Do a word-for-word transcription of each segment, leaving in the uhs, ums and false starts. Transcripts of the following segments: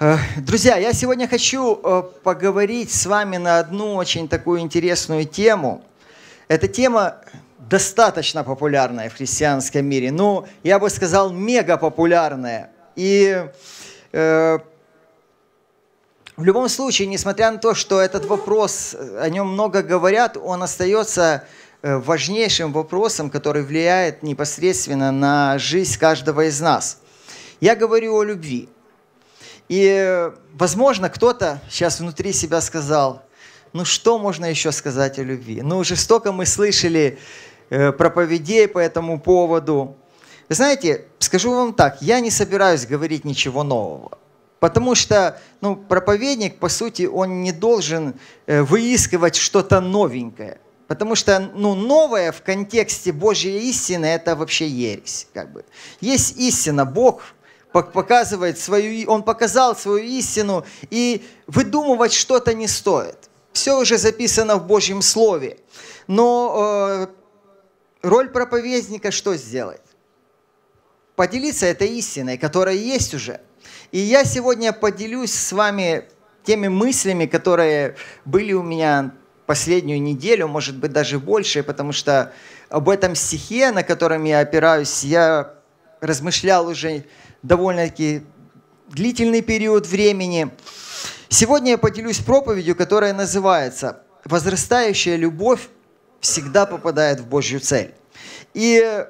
Друзья, я сегодня хочу поговорить с вами на одну очень такую интересную тему. Эта тема достаточно популярная в христианском мире, ну, я бы сказал, мега популярная. И э, в любом случае, несмотря на то, что этот вопрос, о нем много говорят, он остается важнейшим вопросом, который влияет непосредственно на жизнь каждого из нас. Я говорю о любви. И, возможно, кто-то сейчас внутри себя сказал, ну что можно еще сказать о любви? Ну, уже столько мы слышали э, проповедей по этому поводу. Вы знаете, скажу вам так, я не собираюсь говорить ничего нового. Потому что ну, проповедник, по сути, он не должен э, выискивать что-то новенькое. Потому что ну, новое в контексте Божьей истины – это вообще ересь. Как бы. Есть истина, Бог показывает свою, Он показал свою истину, и выдумывать что-то не стоит. Все уже записано в Божьем Слове. Но э, роль проповедника что сделать? Поделиться этой истиной, которая есть уже. И я сегодня поделюсь с вами теми мыслями, которые были у меня последнюю неделю, может быть, даже больше, потому что об этом стихе, на котором я опираюсь, я размышлял уже довольно-таки длительный период времени. Сегодня я поделюсь проповедью, которая называется «Возрастающая любовь всегда попадает в Божью цель». И,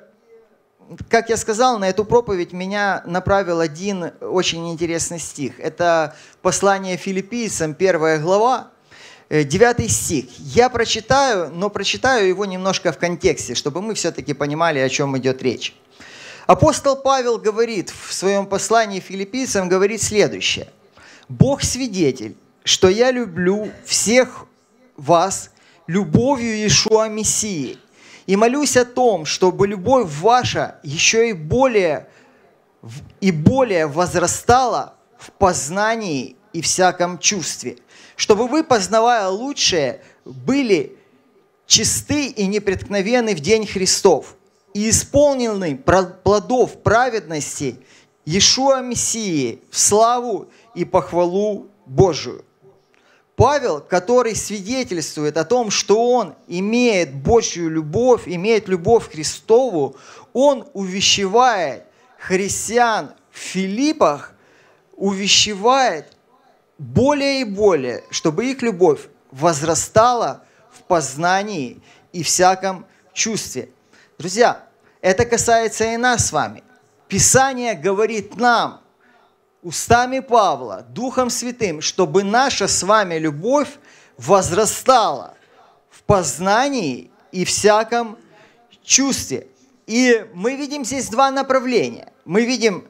как я сказал, на эту проповедь меня направил один очень интересный стих. Это послание Филиппийцам, первая глава, девятый стих. Я прочитаю, но прочитаю его немножко в контексте, чтобы мы все-таки понимали, о чем идет речь. Апостол Павел говорит в своем послании филиппийцам, говорит следующее. «Бог свидетель, что я люблю всех вас любовью Иешуа Мессии, и молюсь о том, чтобы любовь ваша еще и более, и более возрастала в познании и всяком чувстве, чтобы вы, познавая лучшее, были чисты и непреткновенны в день Христов, и исполнены плодов праведности Иешуа Мессии в славу и похвалу Божию». Павел, который свидетельствует о том, что он имеет Божью любовь, имеет любовь к Христову, он увещевает христиан в Филиппах, увещевает более и более, чтобы их любовь возрастала в познании и всяком чувстве. Друзья, это касается и нас с вами. Писание говорит нам, устами Павла, Духом Святым, чтобы наша с вами любовь возрастала в познании и всяком чувстве. И мы видим здесь два направления. Мы видим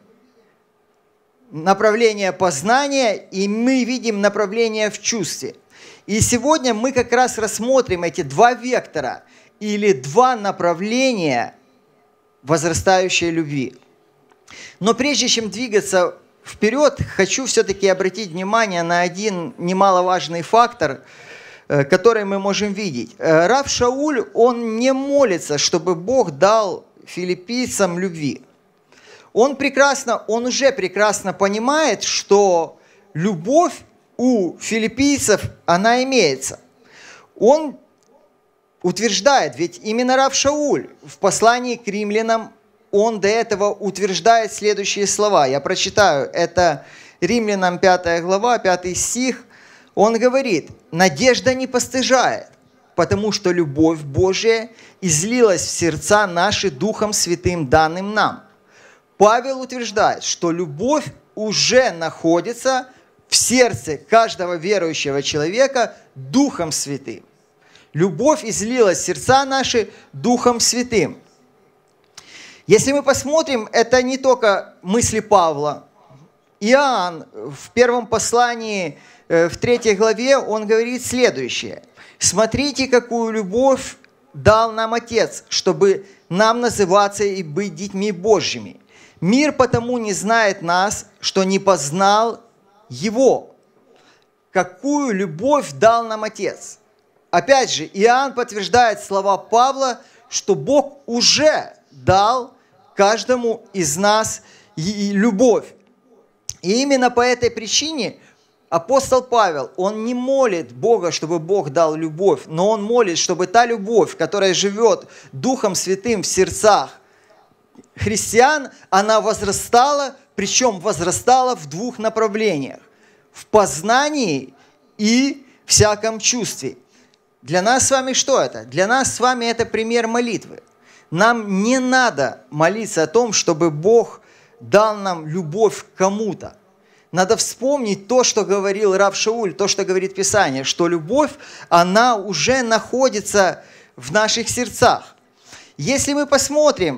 направление познания, и мы видим направление в чувстве. И сегодня мы как раз рассмотрим эти два вектора, или два направления возрастающей любви. Но прежде чем двигаться вперед, хочу все-таки обратить внимание на один немаловажный фактор, который мы можем видеть. Рав Шауль, он не молится, чтобы Бог дал филиппийцам любви. Он прекрасно, он уже прекрасно понимает, что любовь у филиппийцев, она имеется. Он утверждает, ведь именно рав Шауль в послании к римлянам, он до этого утверждает следующие слова. Я прочитаю, это Римлянам пятая глава, пятый стих. Он говорит, «Надежда не постыжает, потому что любовь Божия излилась в сердца наши Духом Святым, данным нам». Павел утверждает, что любовь уже находится в сердце каждого верующего человека Духом Святым. Любовь излилась в сердца наши Духом Святым. Если мы посмотрим, это не только мысли Павла. Иоанн в первом послании, в третьей главе, он говорит следующее. «Смотрите, какую любовь дал нам Отец, чтобы нам называться и быть детьми Божьими. Мир потому не знает нас, что не познал Его. Какую любовь дал нам Отец». Опять же, Иоанн подтверждает слова Павла, что Бог уже дал каждому из нас любовь. И именно по этой причине апостол Павел, он не молит Бога, чтобы Бог дал любовь, но он молит, чтобы та любовь, которая живет Духом Святым в сердцах христиан, она возрастала, причем возрастала в двух направлениях. В познании и всяком чувстве. Для нас с вами что это? Для нас с вами это пример молитвы. Нам не надо молиться о том, чтобы Бог дал нам любовь к кому-то. Надо вспомнить то, что говорил рав Шауль, то, что говорит Писание, что любовь, она уже находится в наших сердцах. Если мы посмотрим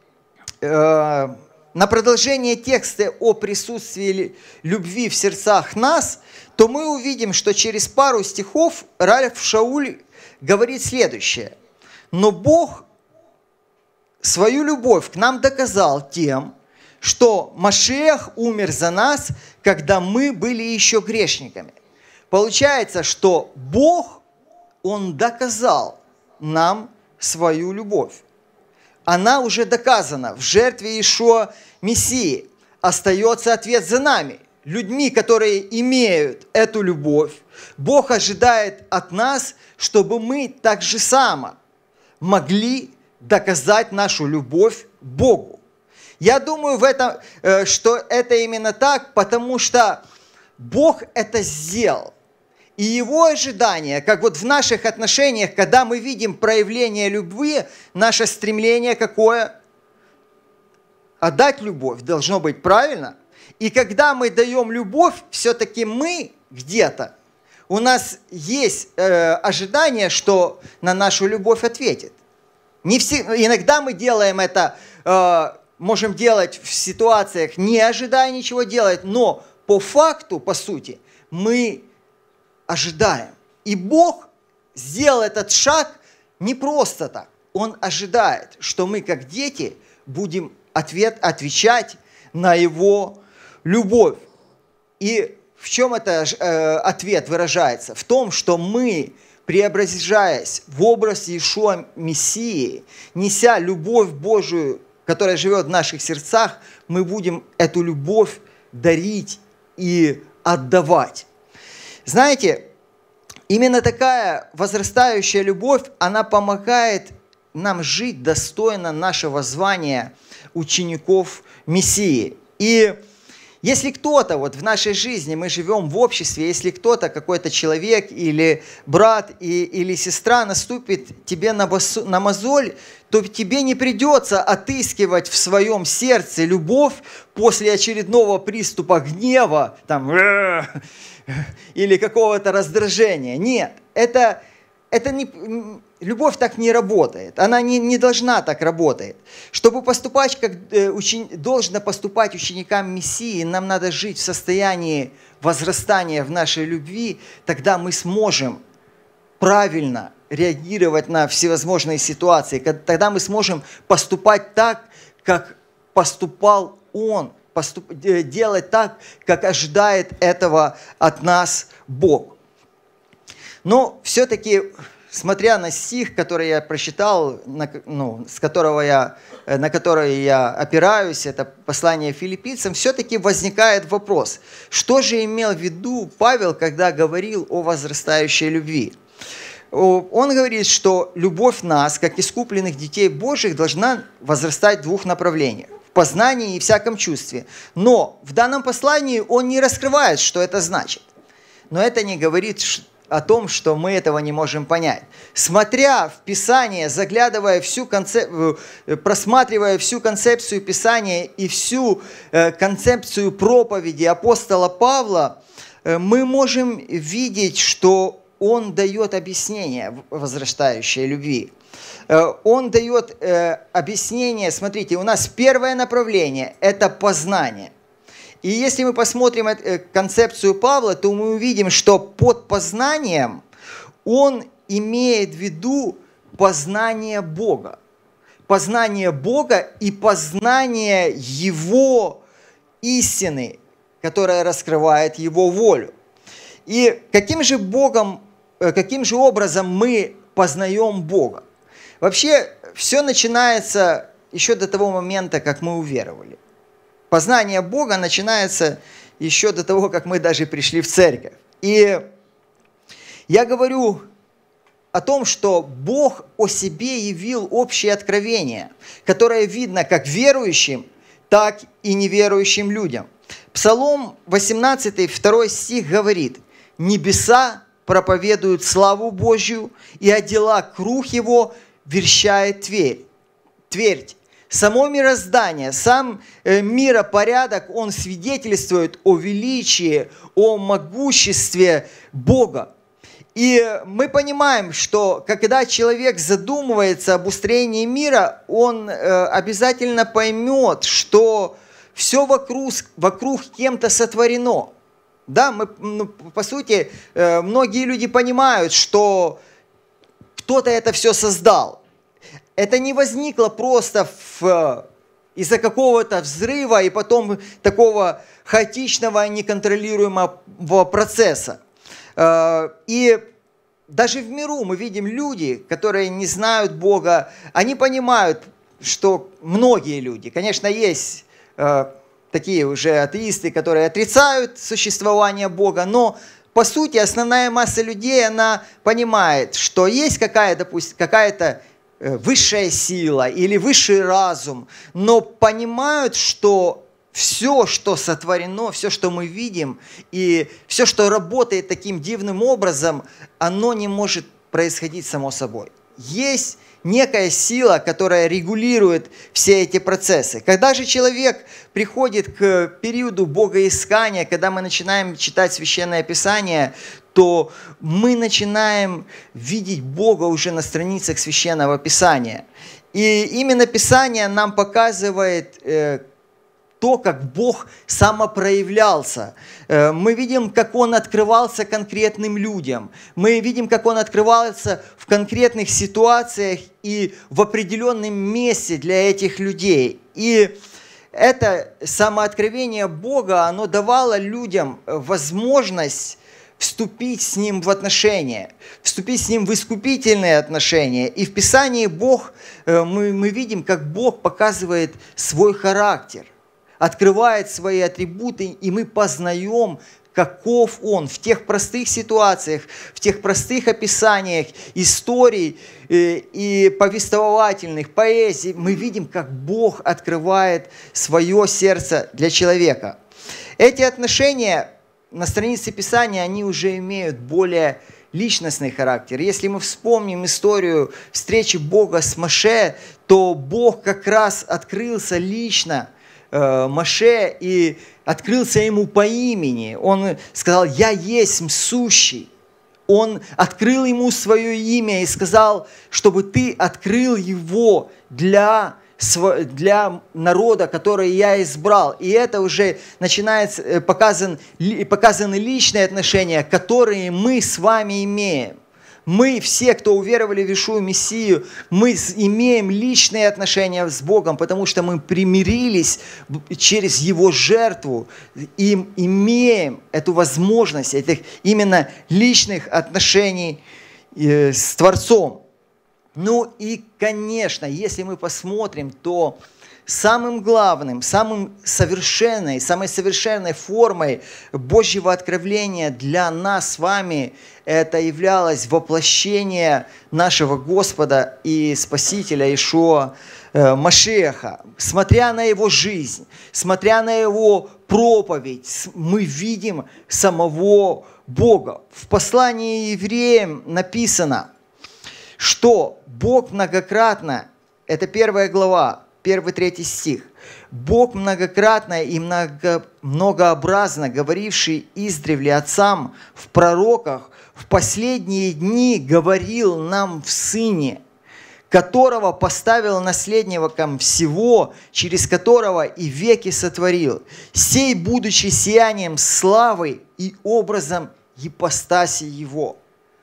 э, на продолжение текста о присутствии любви в сердцах нас, то мы увидим, что через пару стихов рав Шауль говорит следующее. «Но Бог свою любовь к нам доказал тем, что Машиах умер за нас, когда мы были еще грешниками». Получается, что Бог, Он доказал нам свою любовь. Она уже доказана в жертве Иешуа Мессии. Остается ответ за нами, людьми, которые имеют эту любовь. Бог ожидает от нас, чтобы мы так же само могли доказать нашу любовь Богу. Я думаю, в этом, что это именно так, потому что Бог это сделал. И Его ожидание, как вот в наших отношениях, когда мы видим проявление любви, наше стремление какое? Отдать любовь должно быть, правильно? И когда мы даем любовь, все-таки мы где-то, у нас есть э, ожидание, что на нашу любовь ответит. Не все, иногда мы делаем это, э, можем делать в ситуациях, не ожидая ничего делать, но по факту, по сути, мы ожидаем. И Бог сделал этот шаг не просто так. Он ожидает, что мы, как дети, будем ответ, отвечать на Его любовь. И в чем этот э, ответ выражается? В том, что мы, преображаясь в образ Иешуа Мессии, неся любовь Божию, которая живет в наших сердцах, мы будем эту любовь дарить и отдавать. Знаете, именно такая возрастающая любовь, она помогает нам жить достойно нашего звания учеников Мессии. И если кто-то вот в нашей жизни, мы живем в обществе, если кто-то, какой-то человек или брат и, или сестра наступит тебе на, басу, на мозоль, то тебе не придется отыскивать в своем сердце любовь после очередного приступа гнева там, или какого-то раздражения. Нет, это, это не, любовь так не работает. Она не, не должна так работать. Чтобы поступать, как учени, должно поступать ученикам Мессии, нам надо жить в состоянии возрастания в нашей любви, тогда мы сможем правильно реагировать на всевозможные ситуации, тогда мы сможем поступать так, как поступал Он, поступ, делать так, как ожидает этого от нас Бог. Но все-таки, смотря на стих, который я прочитал, на, ну, с которого я, на который я опираюсь, это послание филиппийцам, все-таки возникает вопрос, что же имел в виду Павел, когда говорил о возрастающей любви? Он говорит, что любовь нас, как искупленных детей Божьих, должна возрастать в двух направлениях. В познании и всяком чувстве. Но в данном послании он не раскрывает, что это значит. Но это не говорит о том, что мы этого не можем понять. Смотря в Писание, заглядывая всю концеп... просматривая всю концепцию Писания и всю концепцию проповеди апостола Павла, мы можем видеть, что он дает объяснение возрастающей любви. Он дает э, объяснение, смотрите, у нас первое направление – это познание. И если мы посмотрим э, концепцию Павла, то мы увидим, что под познанием он имеет в виду познание Бога. Познание Бога и познание Его истины, которая раскрывает Его волю. И каким же Богом, каким же образом мы познаем Бога? Вообще, все начинается еще до того момента, как мы уверовали. Познание Бога начинается еще до того, как мы даже пришли в церковь. И я говорю о том, что Бог о себе явил общее откровение, которое видно как верующим, так и неверующим людям. Псалом восемнадцатый, второй стих говорит: «Небеса проповедуют славу Божью, и о делах рук его верещает твердь». твердь. Само мироздание, сам миропорядок, он свидетельствует о величии, о могуществе Бога. И мы понимаем, что когда человек задумывается об устроении мира, он обязательно поймет, что все вокруг, вокруг кем-то сотворено. Да, мы, ну, по сути, многие люди понимают, что кто-то это все создал. Это не возникло просто в, из-за какого-то взрыва и потом такого хаотичного, неконтролируемого процесса. И даже в миру мы видим люди, которые не знают Бога, они понимают, что многие люди, конечно, есть такие уже атеисты, которые отрицают существование Бога, но по сути основная масса людей, она понимает, что есть какая-то, допустим, какая-то высшая сила или высший разум, но понимают, что все, что сотворено, все, что мы видим, и все, что работает таким дивным образом, оно не может происходить само собой. Есть некая сила, которая регулирует все эти процессы. Когда же человек приходит к периоду богоискания, когда мы начинаем читать Священное Писание, то мы начинаем видеть Бога уже на страницах Священного Писания. И именно Писание нам показывает э, то, как Бог самопроявлялся. Э, мы видим, как Он открывался конкретным людям. Мы видим, как Он открывался в конкретных ситуациях и в определенном месте для этих людей. И это самооткровение Бога, оно давало людям возможность вступить с Ним в отношения, вступить с Ним в искупительные отношения. И в Писании Бог, мы, мы видим, как Бог показывает свой характер, открывает свои атрибуты, и мы познаем, каков Он в тех простых ситуациях, в тех простых описаниях историй и повествовательных, поэзий. Мы видим, как Бог открывает свое сердце для человека. Эти отношения на странице Писания, они уже имеют более личностный характер. Если мы вспомним историю встречи Бога с Моше, то Бог как раз открылся лично э, Моше и открылся ему по имени. Он сказал: «Я есть сущий». Он открыл ему свое имя и сказал, чтобы ты открыл его для для народа, который я избрал. И это уже начинается, показан, показаны личные отношения, которые мы с вами имеем. Мы все, кто уверовали в Иешуа Мессию, мы имеем личные отношения с Богом, потому что мы примирились через Его жертву и имеем эту возможность этих именно личных отношений с Творцом. Ну и, конечно, если мы посмотрим, то самым главным, самым совершенной, самой совершенной формой Божьего откровения для нас с вами это являлось воплощение нашего Господа и Спасителя Иешуа Машиаха. Смотря на Его жизнь, смотря на Его проповедь, мы видим самого Бога. В послании Евреям написано, что Бог многократно, это первая глава, первый, третий стих, Бог многократно и много, многообразно говоривший издревле отцам в пророках, в последние дни говорил нам в Сыне, которого поставил наследником всего, через которого и веки сотворил, сей, будучи сиянием славы и образом ипостаси Его.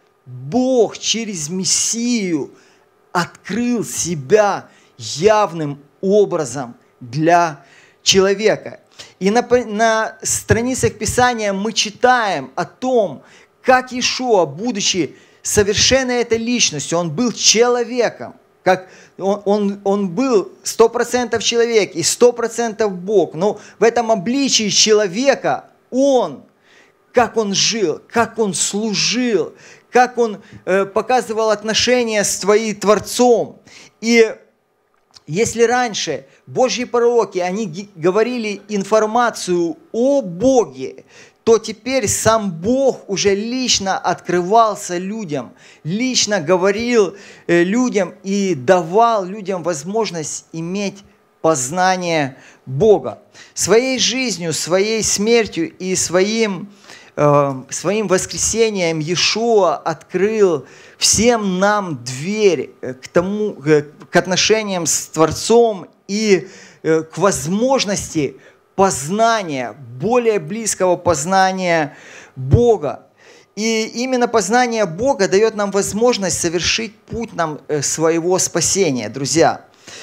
Бог через Мессию открыл себя явным образом для человека. И на, на страницах Писания мы читаем о том, как Иешуа, будучи совершенной этой личностью, он был человеком, как он, он, он был сто процентов человек и сто процентов Бог, но в этом обличии человека Он, как он жил, как он служил, как он э, показывал отношения с твоим Творцом. И если раньше Божьи пророки, они говорили информацию о Боге, то теперь сам Бог уже лично открывался людям, лично говорил э, людям и давал людям возможность иметь познание Бога. Своей жизнью, своей смертью и своим, э, своим воскресением Иешуа открыл всем нам дверь к, тому, к отношениям с Творцом и э, к возможности познания, более близкого познания Бога. И именно познание Бога дает нам возможность совершить путь нам своего спасения, друзья.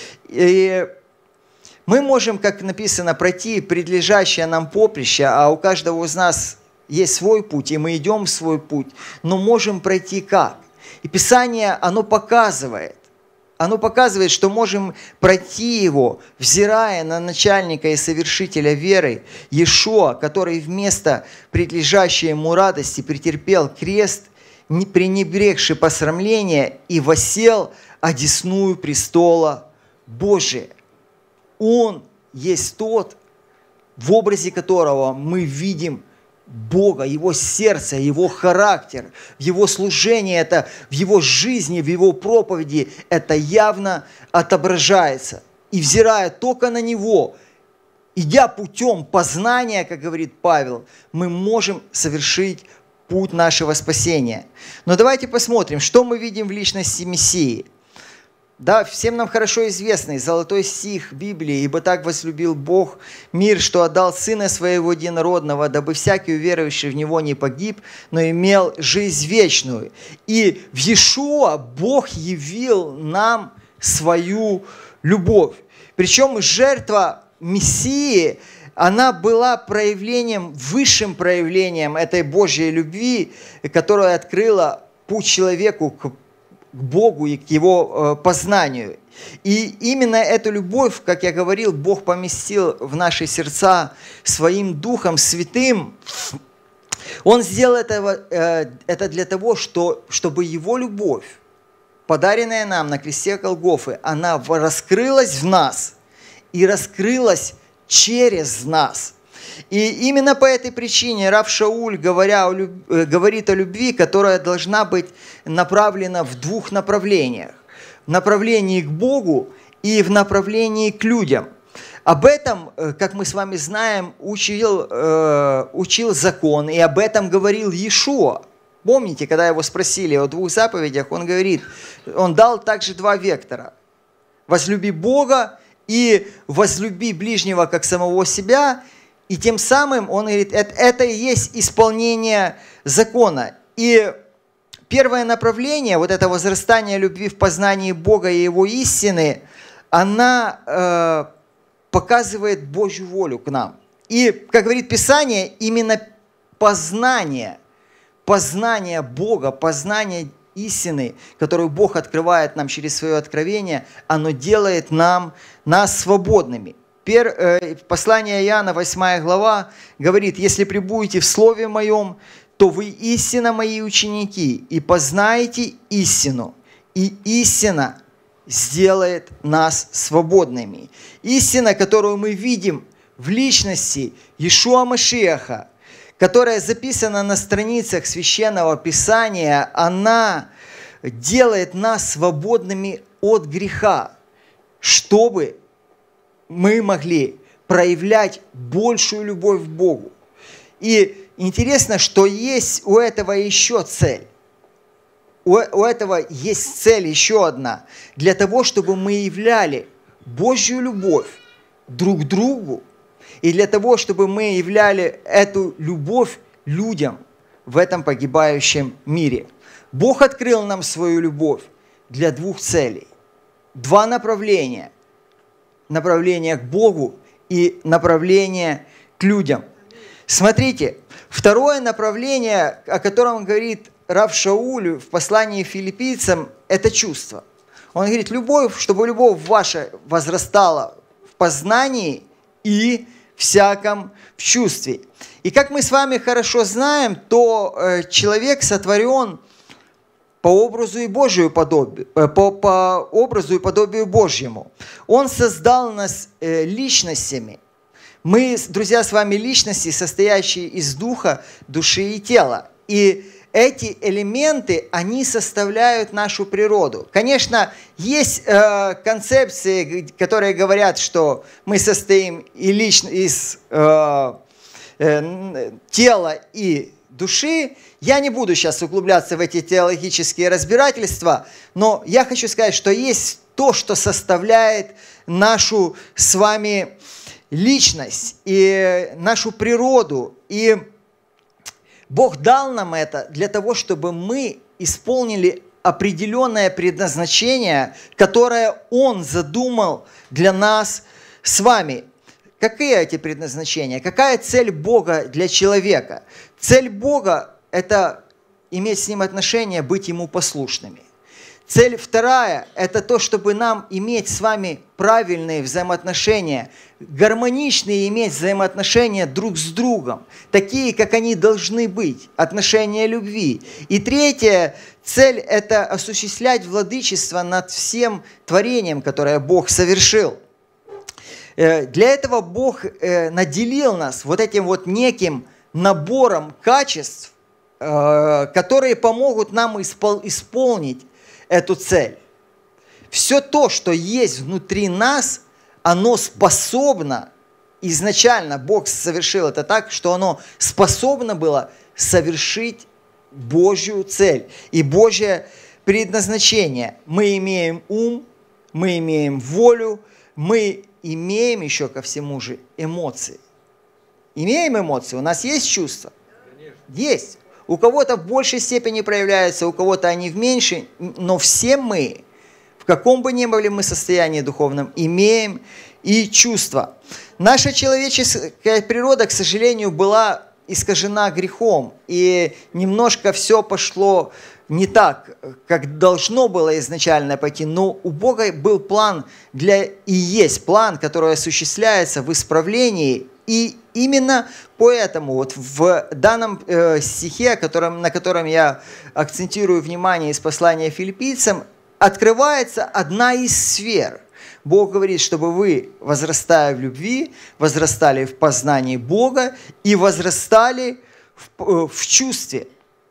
И мы можем, как написано, пройти предлежащее нам поприще, а у каждого из нас есть свой путь, и мы идем в свой путь, но можем пройти как? И Писание, оно показывает, Оно показывает, что можем пройти его, взирая на начальника и совершителя веры, Иешуа, который вместо предлежащей ему радости претерпел крест, не пренебрегши посрамления, и воссел одесную престола Божия. Он есть тот, в образе которого мы видим Бога, Его сердце, Его характер, в Его служении, это, в Его жизни, в Его проповеди это явно отображается. И взирая только на Него, идя путем познания, как говорит Павел, мы можем совершить путь нашего спасения. Но давайте посмотрим, что мы видим в личности Мессии. Да, всем нам хорошо известный золотой стих Библии: «Ибо так возлюбил Бог мир, что отдал Сына Своего Единородного, дабы всякий уверовавший в Него не погиб, но имел жизнь вечную». И в Иешуа Бог явил нам свою любовь. Причем жертва Мессии, она была проявлением, высшим проявлением этой Божьей любви, которая открыла путь человеку к к Богу и к Его познанию. И именно эту любовь, как я говорил, Бог поместил в наши сердца Своим Духом Святым. Он сделал это, это для того, что, чтобы Его любовь, подаренная нам на кресте Голгофы, она раскрылась в нас и раскрылась через нас. И именно по этой причине рав Шауль, говоря о люб... говорит о любви, которая должна быть направлена в двух направлениях. В направлении к Богу и в направлении к людям. Об этом, как мы с вами знаем, учил, э, учил закон, и об этом говорил Иешуа. Помните, когда его спросили о двух заповедях, он говорит, он дал также два вектора. Возлюби Бога и возлюби ближнего как самого себя. И тем самым он говорит, это, это и есть исполнение закона. И первое направление, вот это возрастание любви в познании Бога и Его истины, она э, показывает Божью волю к нам. И, как говорит Писание, именно познание, познание Бога, познание истины, которую Бог открывает нам через свое откровение, оно делает нам, нас свободными. Послание Иоанна, восьмая глава, говорит, «Если пребудете в Слове Моем, то вы истинно Мои ученики, и познаете истину, и истина сделает нас свободными». Истина, которую мы видим в личности Иешуа Машиаха, которая записана на страницах Священного Писания, она делает нас свободными от греха, чтобы мы могли проявлять большую любовь к Богу. И интересно, что есть у этого еще цель. У, у этого есть цель еще одна. Для того, чтобы мы являли Божью любовь друг к другу, и для того, чтобы мы являли эту любовь людям в этом погибающем мире. Бог открыл нам свою любовь для двух целей. Два направления. Направление к Богу и направление к людям. Смотрите, второе направление, о котором говорит рав Шауль в послании филиппийцам, это чувство. Он говорит, любовь, чтобы любовь ваша возрастала в познании и всяком в чувстве. И как мы с вами хорошо знаем, то э, человек сотворен по образу и Божию подобию, э, по, по образу и подобию Божьему. Он создал нас э, личностями. Мы, друзья, с вами личности, состоящие из духа, души и тела. И эти элементы, они составляют нашу природу. Конечно, есть э, концепции, которые говорят, что мы состоим и лично из э, э, тела и души. Я не буду сейчас углубляться в эти теологические разбирательства, но я хочу сказать, что есть то, что составляет нашу с вами личность и нашу природу. И Бог дал нам это для того, чтобы мы исполнили определенное предназначение, которое Он задумал для нас с вами. Какие эти предназначения? Какая цель Бога для человека? Цель Бога – это иметь с Ним отношения, быть Ему послушными. Цель вторая – это то, чтобы нам иметь с вами правильные взаимоотношения, гармоничные иметь взаимоотношения друг с другом, такие, как они должны быть, отношения любви. И третья цель – это осуществлять владычество над всем творением, которое Бог совершил. Для этого Бог наделил нас вот этим вот неким набором качеств, которые помогут нам исполнить эту цель. Все то, что есть внутри нас, оно способно, изначально Бог совершил это так, что оно способно было совершить Божью цель и Божье предназначение. Мы имеем ум, мы имеем волю, мы имеем еще ко всему же эмоции. Имеем эмоции, у нас есть чувства? Конечно. Есть. У кого-то в большей степени проявляются, у кого-то они в меньшей, но все мы, в каком бы ни были мы состоянии духовном, имеем и чувства. Наша человеческая природа, к сожалению, была искажена грехом, и немножко все пошло не так, как должно было изначально пойти, но у Бога был план для, и есть план, который осуществляется в исправлении. И именно поэтому вот в данном э, стихе, котором, на котором я акцентирую внимание из послания филиппийцам, открывается одна из сфер. Бог говорит, чтобы вы, возрастая в любви, возрастали в познании Бога и возрастали в, в чувстве.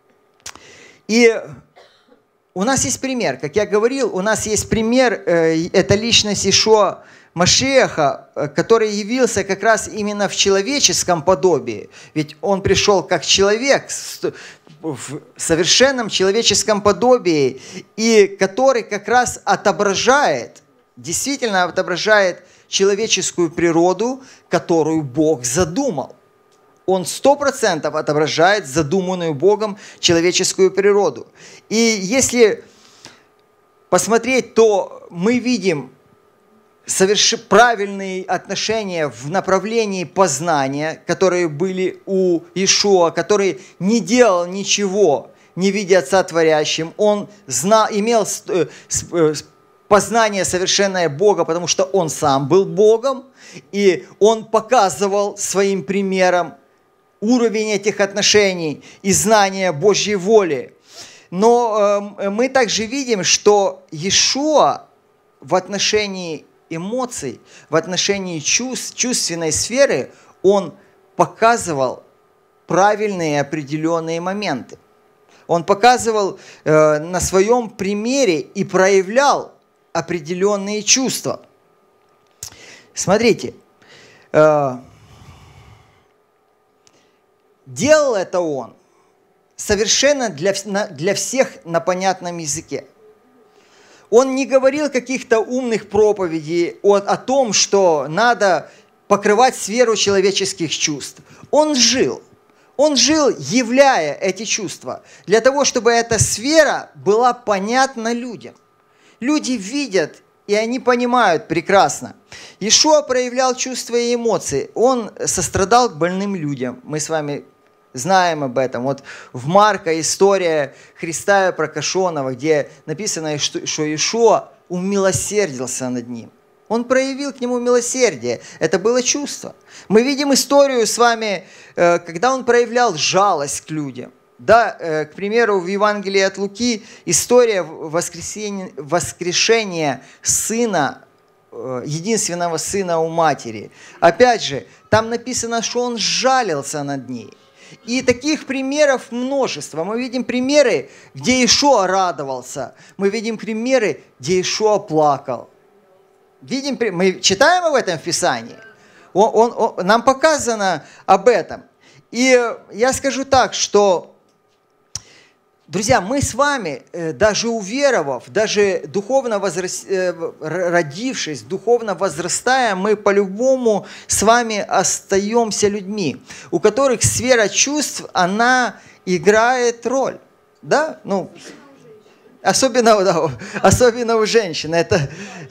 И у нас есть пример, как я говорил, у нас есть пример, э, это личность Иешуа Машиаха, который явился как раз именно в человеческом подобии. Ведь он пришел как человек в совершенном человеческом подобии, и который как раз отображает, действительно отображает человеческую природу, которую Бог задумал. Он сто процентов отображает задуманную Богом человеческую природу. И если посмотреть, то мы видим соверш... правильные отношения в направлении познания, которые были у Иешуа, который не делал ничего, не видя Отца Творящим. Он знал, имел познание совершенное Бога, потому что Он сам был Богом, и Он показывал своим примером уровень этих отношений и знания Божьей воли. Но э, мы также видим, что Иешуа в отношении эмоций, в отношении чувств, чувственной сферы, Он показывал правильные определенные моменты. Он показывал э, на своем примере и проявлял определенные чувства. Смотрите, э, делал это Он совершенно для, для всех на понятном языке. Он не говорил каких-то умных проповедей о, о том, что надо покрывать сферу человеческих чувств. Он жил. Он жил, являя эти чувства, для того, чтобы эта сфера была понятна людям. Люди видят, и они понимают прекрасно. Иешуа проявлял чувства и эмоции. Он сострадал к больным людям. Мы с вами знаем об этом. Вот в Марка история Христа прокаженного, где написано, что Иешуа умилосердился над ним. Он проявил к нему милосердие. Это было чувство. Мы видим историю с вами, когда он проявлял жалость к людям. Да, к примеру, в Евангелии от Луки история воскресения, воскрешения сына, единственного сына у матери. Опять же, там написано, что он сжалился над ней. И таких примеров множество. Мы видим примеры, где Иешуа радовался. Мы видим примеры, где Иешуа плакал. Видим, мы читаем об этом в Писании. Он, он, он, нам показано об этом. И я скажу так, что, друзья, мы с вами, даже уверовав, даже духовно возраст, родившись, духовно возрастая, мы по-любому с вами остаемся людьми, у которых сфера чувств, она играет роль. Да? Ну, особенно, да, особенно у женщин. Это...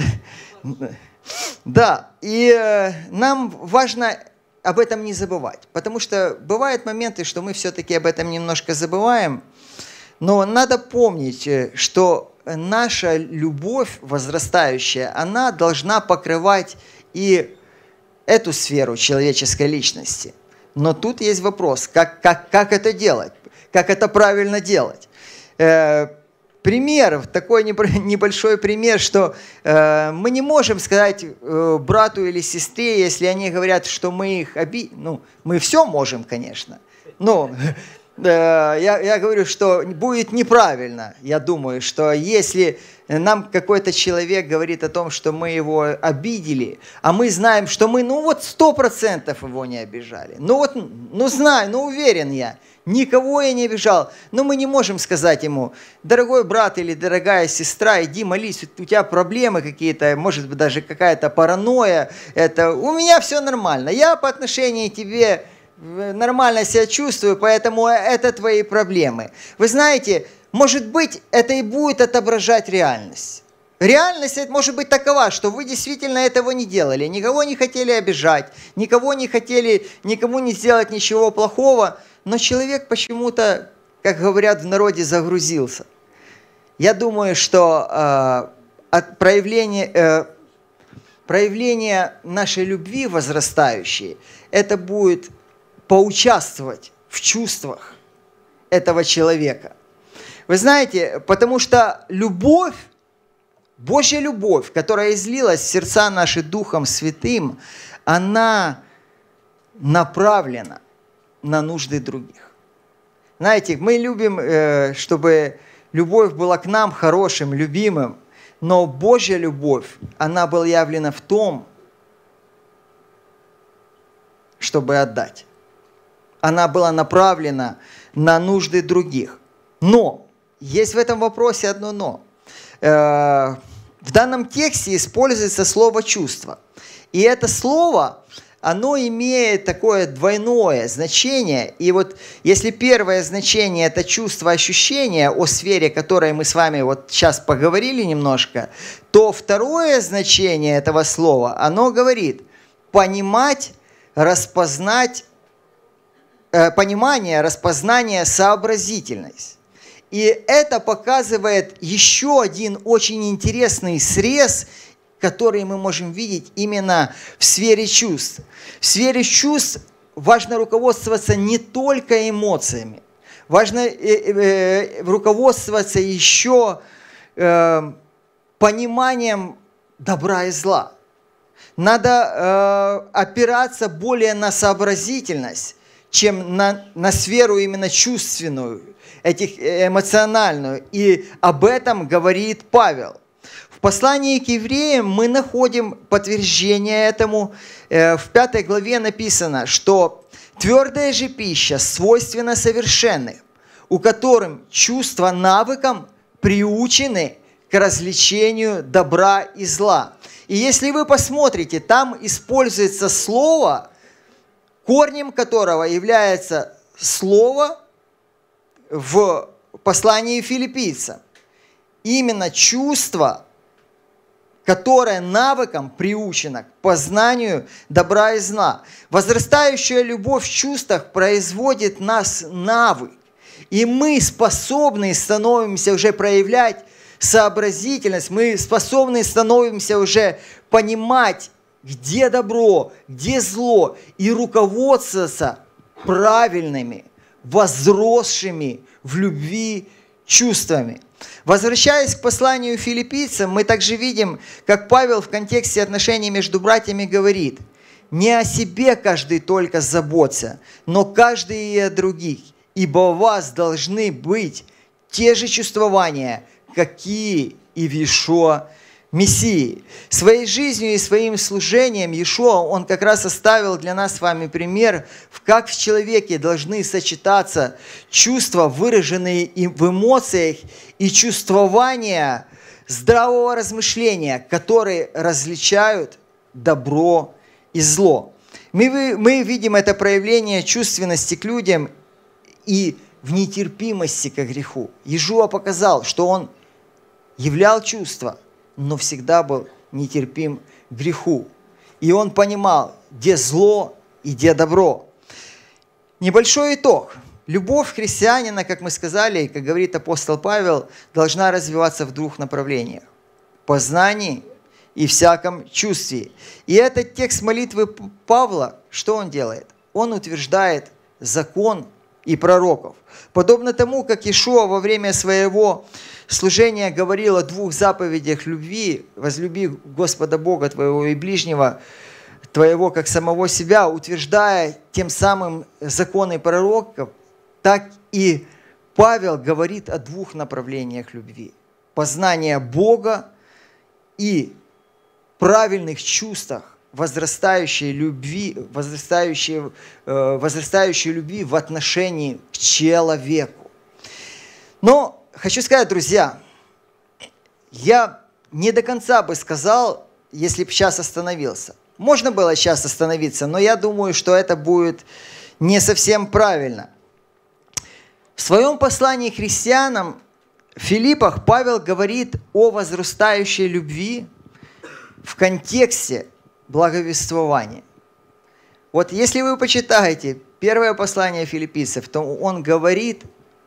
Да, и э, нам важно об этом не забывать, потому что бывают моменты, что мы все-таки об этом немножко забываем, но надо помнить, что наша любовь возрастающая, она должна покрывать и эту сферу человеческой личности. Но тут есть вопрос, как, как, как это делать, как это правильно делать. Э, Пример, такой небольшой пример, что э, мы не можем сказать э, брату или сестре, если они говорят, что мы их обидели. Ну, мы все можем, конечно. Но э, я, я говорю, что будет неправильно. Я думаю, что если нам какой-то человек говорит о том, что мы его обидели, а мы знаем, что мы, ну вот сто процентов его не обижали. Ну вот, ну знаю, ну уверен я. Никого я не обижал. Но мы не можем сказать ему: дорогой брат или дорогая сестра, иди молись, у тебя проблемы какие-то, может быть, даже какая-то паранойя. Это, у меня все нормально. Я по отношению к тебе нормально себя чувствую, поэтому это твои проблемы. Вы знаете, может быть, это и будет отображать реальность. Реальность может быть такова, что вы действительно этого не делали, никого не хотели обижать, никого не хотели, никому не сделать ничего плохого, но человек почему-то, как говорят в народе, загрузился. Я думаю, что э, от проявления, э, проявление нашей любви возрастающей, это будет поучаствовать в чувствах этого человека. Вы знаете, потому что любовь, Божья любовь, которая излилась в сердца наши Духом Святым, она направлена на нужды других. Знаете, мы любим, чтобы любовь была к нам хорошим, любимым, но Божья любовь, она была явлена в том, чтобы отдать. Она была направлена на нужды других. Но, есть в этом вопросе одно но. В данном тексте используется слово «чувство». И это слово, оно имеет такое двойное значение. И вот если первое значение – это чувство, ощущение о сфере, о которой мы с вами вот сейчас поговорили немножко, то второе значение этого слова, оно говорит понимать, распознать, э, понимание, распознание, сообразительность. И это показывает еще один очень интересный срез, который мы можем видеть именно в сфере чувств. В сфере чувств важно руководствоваться не только эмоциями, важно э, э, руководствоваться еще э, пониманием добра и зла. Надо э, опираться более на сообразительность, чем на, на сферу именно чувственную, этих, эмоциональную. И об этом говорит Павел. В послании к евреям мы находим подтверждение этому. В пятой главе написано, что твердая же пища свойственна совершенным, у которым чувства навыкам приучены к развлечению добра и зла. И если вы посмотрите, там используется слово, корнем которого является слово в послании филиппийцам. Именно чувство, которое навыком приучено к познанию добра и зла. Возрастающая любовь в чувствах производит нас навык. И мы способны становимся уже проявлять сообразительность, мы способны становимся уже понимать, где добро, где зло, и руководствоваться правильными, возросшими в любви чувствами. Возвращаясь к посланию филиппийцам, мы также видим, как Павел в контексте отношений между братьями говорит: «Не о себе каждый только заботься, но каждый и о других, ибо у вас должны быть те же чувствования, какие и в Иешуа Мессии». Своей жизнью и своим служением Иешуа, он как раз оставил для нас с вами пример, как в человеке должны сочетаться чувства, выраженные в эмоциях, и чувствования здравого размышления, которые различают добро и зло. Мы, мы видим это проявление чувственности к людям и в нетерпимости к греху. Иешуа показал, что он являл чувства, но всегда был нетерпим к греху. И он понимал, где зло и где добро. Небольшой итог. Любовь христианина, как мы сказали, как говорит апостол Павел, должна развиваться в двух направлениях: познании и всяком чувстве. И этот текст молитвы Павла, что он делает? Он утверждает закон и пророков. Подобно тому, как Иешуа во время своего служения говорил о двух заповедях любви: возлюби Господа Бога твоего и ближнего твоего, как самого себя, утверждая тем самым законы пророков, так и Павел говорит о двух направлениях любви: познание Бога и правильных чувствах, возрастающей любви, возрастающей, э, возрастающей любви в отношении к человеку. Но хочу сказать, друзья, я не до конца бы сказал, если бы сейчас остановился. Можно было сейчас остановиться, но я думаю, что это будет не совсем правильно. В своем послании к христианам в Филиппах Павел говорит о возрастающей любви в контексте благовествования. Вот если вы почитаете первое послание филиппийцев, то он говорит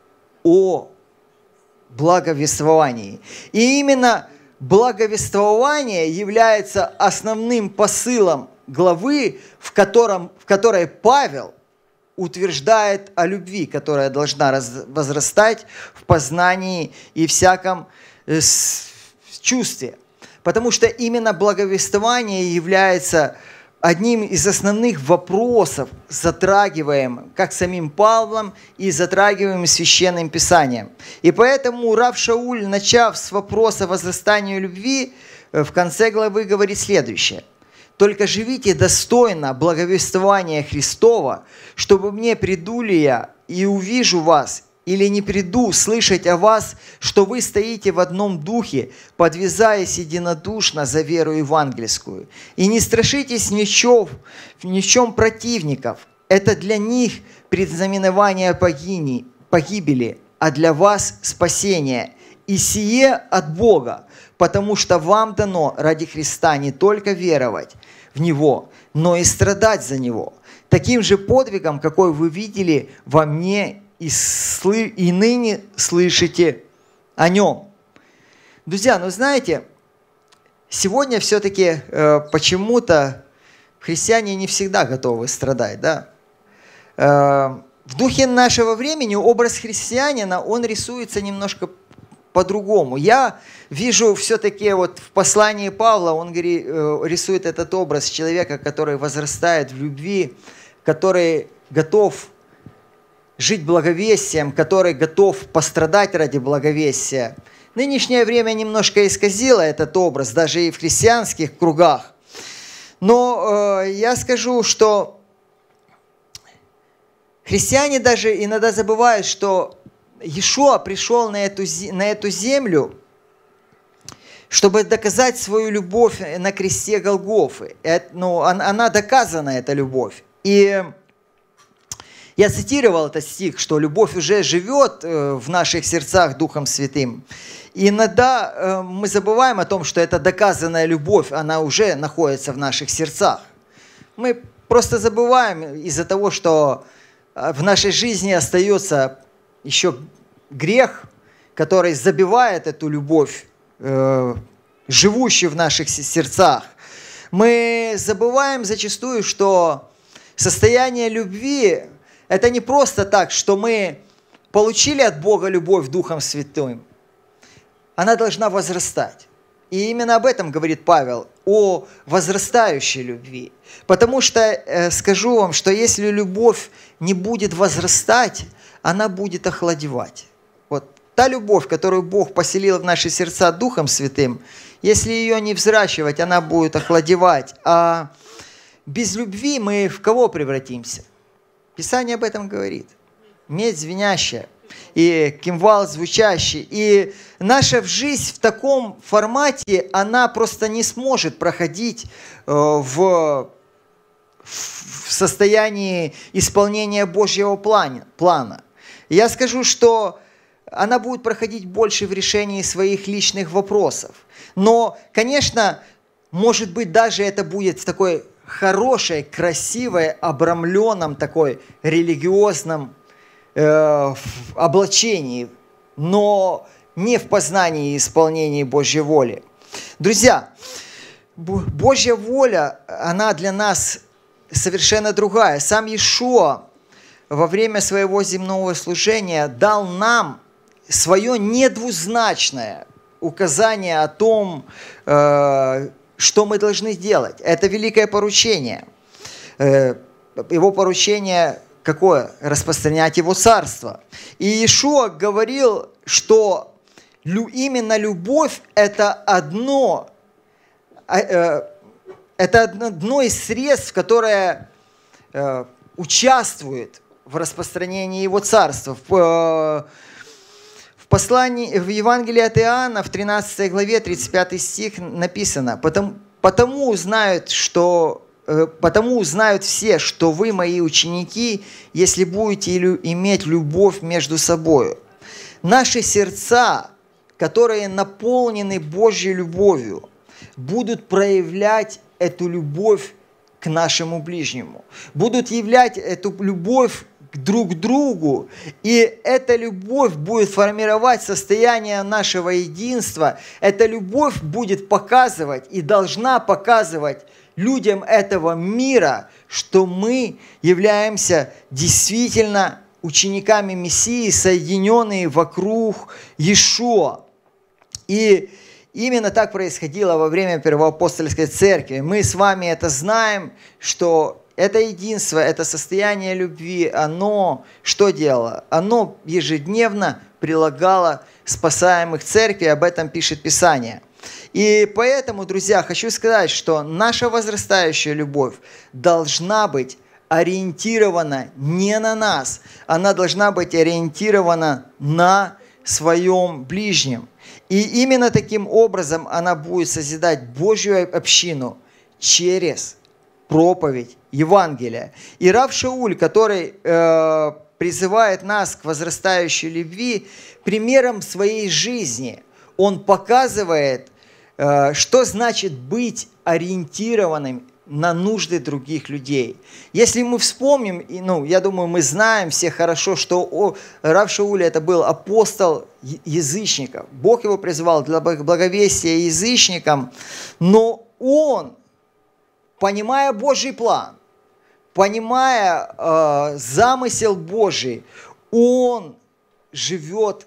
о благовествовании. И именно благовествование является основным посылом главы, в, котором, в которой Павел утверждает о любви, которая должна возрастать в познании и всяком чувстве. Потому что именно благовествование является одним из основных вопросов, затрагиваемым как самим Павлом и затрагиваемым Священным Писанием. И поэтому рав Шауль, начав с вопроса возрастания любви, в конце главы говорит следующее: «Только живите достойно благовествования Христова, чтобы мне приду ли я и увижу вас, или не приду слышать о вас, что вы стоите в одном духе, подвязаясь единодушно за веру евангельскую. И не страшитесь ни в чем, ни в чем противников. Это для них предзнаменование погини, погибели, а для вас спасение. И сие от Бога, потому что вам дано ради Христа не только веровать в Него, но и страдать за Него. Таким же подвигом, какой вы видели во мне и, слы... и ныне слышите о Нем». Друзья, ну знаете, сегодня все-таки э, почему-то христиане не всегда готовы страдать, да? Э, в духе нашего времени образ христианина, он рисуется немножко по-другому. Я вижу все-таки вот в послании Павла, он говорит, э, рисует этот образ человека, который возрастает в любви, который готов жить благовестием, который готов пострадать ради благовестия. Нынешнее время немножко исказило этот образ, даже и в христианских кругах. Но э, я скажу, что христиане даже иногда забывают, что Иешуа пришел на эту, на эту землю, чтобы доказать свою любовь на кресте Голгофы. Это, ну, она доказана, эта любовь. И я цитировал этот стих, что любовь уже живет в наших сердцах Духом Святым. И иногда мы забываем о том, что эта доказанная любовь, она уже находится в наших сердцах. Мы просто забываем из-за того, что в нашей жизни остается еще грех, который забивает эту любовь, э, живущую в наших сердцах, мы забываем зачастую, что состояние любви – это не просто так, что мы получили от Бога любовь Духом Святым. Она должна возрастать. И именно об этом говорит Павел, о возрастающей любви. Потому что э, скажу вам, что если любовь не будет возрастать, она будет охладевать. Вот та любовь, которую Бог поселил в наши сердца Духом Святым, если ее не взращивать, она будет охладевать. А без любви мы в кого превратимся? Писание об этом говорит. Медь звенящая и кимвал звучащий. И наша жизнь в таком формате, она просто не сможет проходить э, в, в состоянии исполнения Божьего плана. плана. Я скажу, что она будет проходить больше в решении своих личных вопросов. Но, конечно, может быть, даже это будет в такой хорошей, красивой, обрамленном, такой религиозном э, облачении, но не в познании и исполнении Божьей воли. Друзья, Божья воля, она для нас совершенно другая. Сам Иешуа во время своего земного служения дал нам свое недвузначное указание о том, э, что мы должны делать. Это великое поручение. Э, его поручение какое? Распространять его царство. И Иешуа говорил, что лю, именно любовь – это одно, э, это одно из средств, которое э, участвует в распространении его царства. В, в послании, в Евангелии от Иоанна, в тринадцатой главе, тридцать пятый стих написано: «Потому, потому узнают, что, потому узнают все, что вы мои ученики, если будете иметь любовь между собой». Наши сердца, которые наполнены Божьей любовью, будут проявлять эту любовь к нашему ближнему, будут являть эту любовь друг к другу, и эта любовь будет формировать состояние нашего единства. Эта любовь будет показывать и должна показывать людям этого мира, что мы являемся действительно учениками Мессии, соединенные вокруг Иешуа. И именно так происходило во время Первоапостольской церкви. Мы с вами это знаем, что это единство, это состояние любви, оно что делало? Оно ежедневно прилагало спасаемых церкви, об этом пишет Писание. И поэтому, друзья, хочу сказать, что наша возрастающая любовь должна быть ориентирована не на нас, она должна быть ориентирована на своем ближнем. И именно таким образом она будет созидать Божью общину через проповедь Евангелия. И Рав Шауль, который э, призывает нас к возрастающей любви, примером своей жизни, он показывает, э, что значит быть ориентированным на нужды других людей. Если мы вспомним, ну, я думаю, мы знаем все хорошо, что о, Рав Шауль это был апостол язычников. Бог его призывал для благовестия язычникам, но он, понимая Божий план, понимая э, замысел Божий, он живет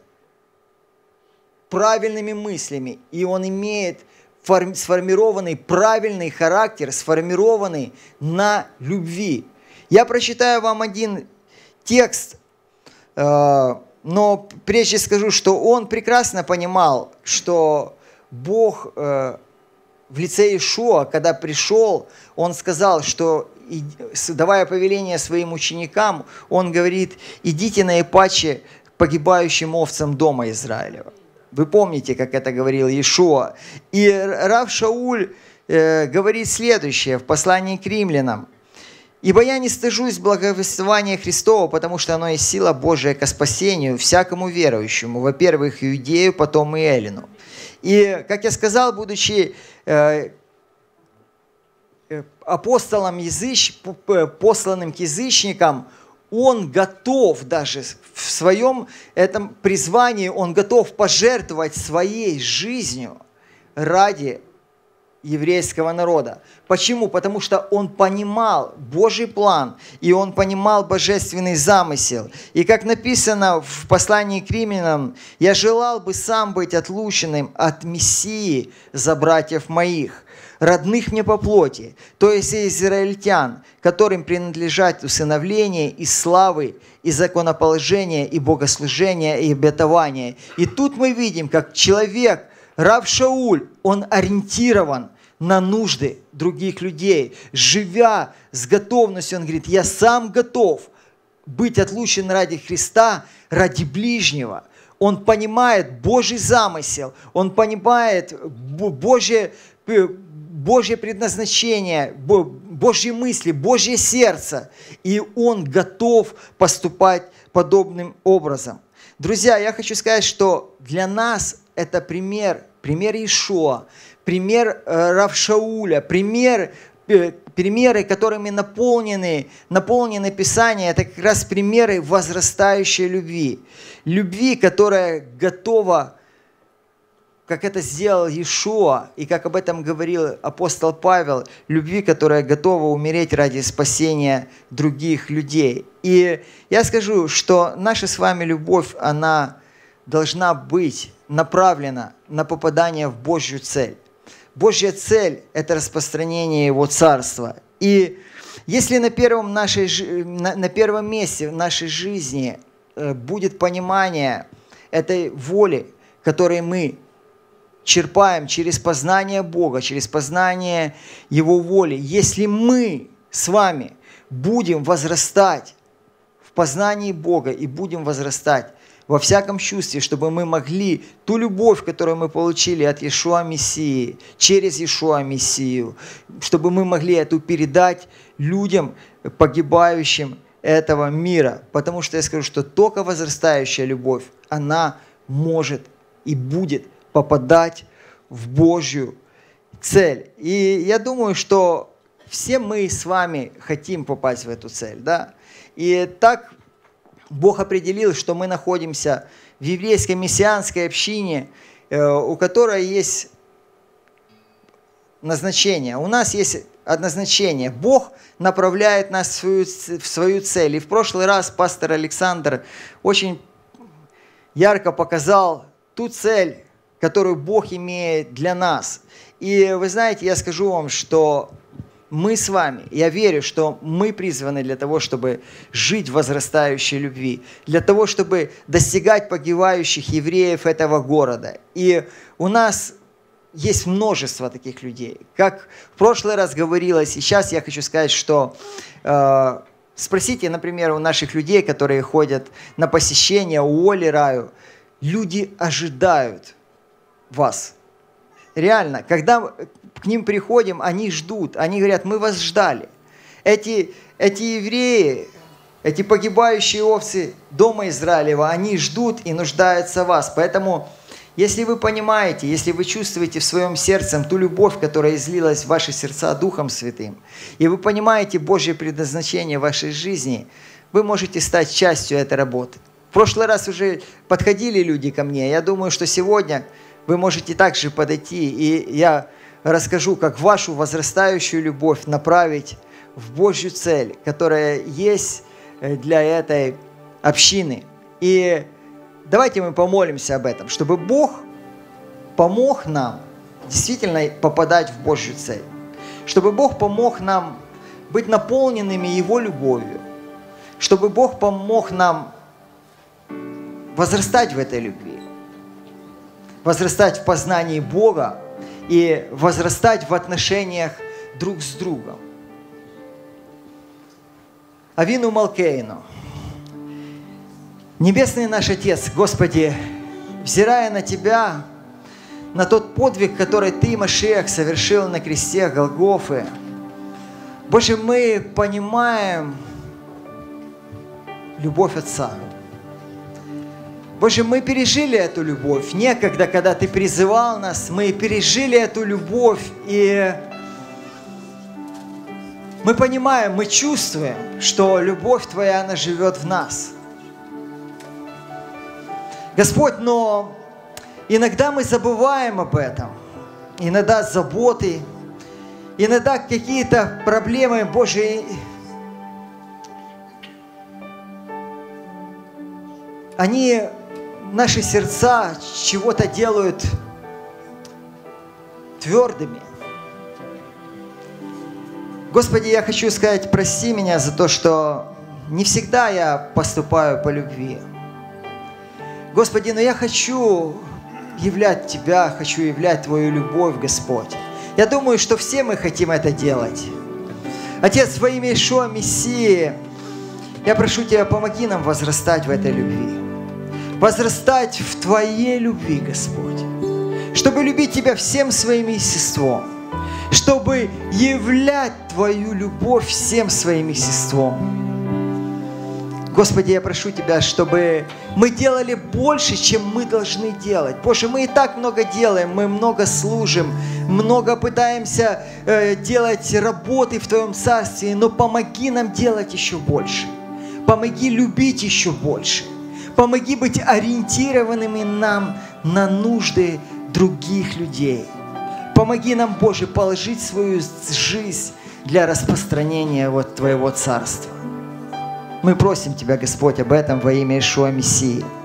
правильными мыслями, и он имеет форм, сформированный правильный характер, сформированный на любви. Я прочитаю вам один текст, э, но прежде скажу, что он прекрасно понимал, что Бог э, в лице Иешуа, когда пришел, он сказал, что, давая повеление своим ученикам, он говорит: идите наипаче к погибающим овцам дома Израилева. Вы помните, как это говорил Иешуа. И Рав Шауль э, говорит следующее в послании к римлянам: «Ибо я не стыжусь благовествования Христова, потому что оно есть сила Божия ко спасению всякому верующему, во-первых, иудею, потом и эллину». И, как я сказал, будучи э, апостолом, языч, посланным к язычникам, Он готов даже в своем этом призвании, он готов пожертвовать своей жизнью ради еврейского народа. Почему? Потому что он понимал Божий план, и он понимал божественный замысел. И как написано в послании к Римлянам, «Я желал бы сам быть отлученным от Мессии за братьев моих, родных мне по плоти, то есть израильтян, которым принадлежат усыновление и славы, и законоположение, и богослужение, и обетование». И тут мы видим, как человек, рав Шауль, он ориентирован на нужды других людей. Живя с готовностью, он говорит, я сам готов быть отлучен ради Христа, ради ближнего. Он понимает Божий замысел, он понимает Божье, Божье предназначение, Божьи мысли, Божье сердце. И он готов поступать подобным образом. Друзья, я хочу сказать, что для нас это пример, пример Иешуа, пример э, рав Шауля, пример, э, примеры, которыми наполнены, наполнены Писания, это как раз примеры возрастающей любви. Любви, которая готова, как это сделал Иешуа, и как об этом говорил апостол Павел, любви, которая готова умереть ради спасения других людей. И я скажу, что наша с вами любовь, она должна быть направлена на попадание в Божью цель. Божья цель – это распространение Его Царства. И если на первом, нашей, на, на первом месте в нашей жизни будет понимание этой воли, которой мы черпаем через познание Бога, через познание Его воли, если мы с вами будем возрастать в познании Бога и будем возрастать во всяком чувстве, чтобы мы могли ту любовь, которую мы получили от Иешуа Мессии, через Иешуа Мессию, чтобы мы могли эту передать людям, погибающим этого мира. Потому что я скажу, что только возрастающая любовь, она может и будет попадать в Божью цель. И я думаю, что все мы с вами хотим попасть в эту цель, да? И так Бог определил, что мы находимся в еврейской мессианской общине, у которой есть назначение. У нас есть однозначение. Бог направляет нас в свою, в свою цель. И в прошлый раз пастор Александр очень ярко показал ту цель, которую Бог имеет для нас. И вы знаете, я скажу вам, что мы с вами, я верю, что мы призваны для того, чтобы жить в возрастающей любви, для того, чтобы достигать погибающих евреев этого города. И у нас есть множество таких людей. Как в прошлый раз говорилось, сейчас я хочу сказать, что э, спросите, например, у наших людей, которые ходят на посещение у Оли Раю, люди ожидают вас. Реально, когда к ним приходим, они ждут, они говорят, мы вас ждали. Эти, эти евреи, эти погибающие овцы дома Израилева, они ждут и нуждаются в вас. Поэтому, если вы понимаете, если вы чувствуете в своем сердце ту любовь, которая излилась в ваши сердца Духом Святым, и вы понимаете Божье предназначение в вашей жизни, вы можете стать частью этой работы. В прошлый раз уже подходили люди ко мне, я думаю, что сегодня вы можете также подойти, и я расскажу, как вашу возрастающую любовь направить в Божью цель, которая есть для этой общины. И давайте мы помолимся об этом, чтобы Бог помог нам действительно попадать в Божью цель, чтобы Бог помог нам быть наполненными Его любовью, чтобы Бог помог нам возрастать в этой любви, возрастать в познании Бога и возрастать в отношениях друг с другом. Авину Малкейну. Небесный наш Отец, Господи, взирая на Тебя, на тот подвиг, который Ты, Машиах, совершил на кресте Голгофы, Боже, мы понимаем любовь Отца. Боже, мы пережили эту любовь. Некогда, когда Ты призывал нас, мы пережили эту любовь. И Мы понимаем, мы чувствуем, что любовь Твоя, она живет в нас. Господь, но иногда мы забываем об этом. Иногда заботы, иногда какие-то проблемы, Божьи, они наши сердца чего-то делают твердыми. Господи, я хочу сказать, прости меня за то, что не всегда я поступаю по любви. Господи, но я хочу являть Тебя, хочу являть Твою любовь, Господь. Я думаю, что все мы хотим это делать. Отец, во имя Иешуа Мессии, я прошу Тебя, помоги нам возрастать в этой любви. Возрастать в Твоей любви, Господь. Чтобы любить Тебя всем своим естеством. Чтобы являть Твою любовь всем своим естеством. Господи, я прошу Тебя, чтобы мы делали больше, чем мы должны делать. Боже, мы и так много делаем, мы много служим, много пытаемся э, делать работы в Твоем Царстве, но помоги нам делать еще больше. Помоги любить еще больше. Помоги быть ориентированными нам на нужды других людей. Помоги нам, Боже, положить свою жизнь для распространения вот Твоего Царства. Мы просим Тебя, Господь, об этом во имя Иешуа Мессии.